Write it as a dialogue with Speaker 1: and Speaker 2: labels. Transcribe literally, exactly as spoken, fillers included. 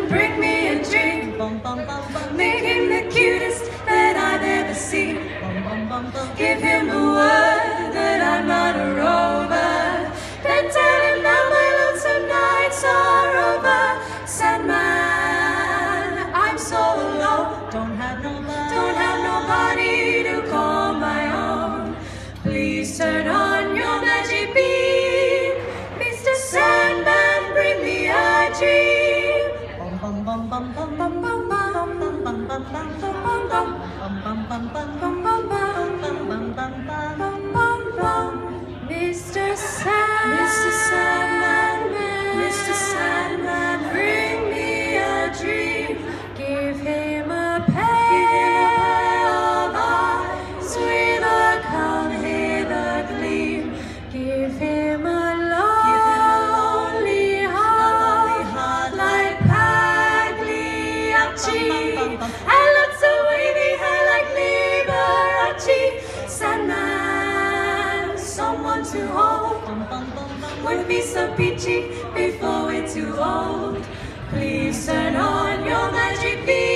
Speaker 1: bring me a dream. Make him the cutest that I've ever seen. Give him the word that I'm not a rover. Then tell him that my lonesome nights are over. Sandman, I'm so alone. Don't have nobody, don't have nobody to call my own. Please turn on your magic beam, Mister Sandman, bring me a dream. Mister Sandman, Mister Sandman, Mister Sandman, bring me a dream. Give him a pair of eyes with a come hither gleam. Give him a lonely heart like Pagliacci, and lots of wavy hair like Liberace. Sandman, someone to hold, would be so peachy before we're too old. Please turn on your magic beam.